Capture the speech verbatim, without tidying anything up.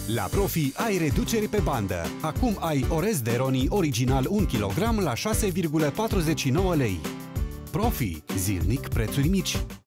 La Profi ai reduceri pe bandă. Acum ai orez de roni original un kilogram la șase virgulă patruzeci și nouă lei. Profi. Zilnic prețuri mici.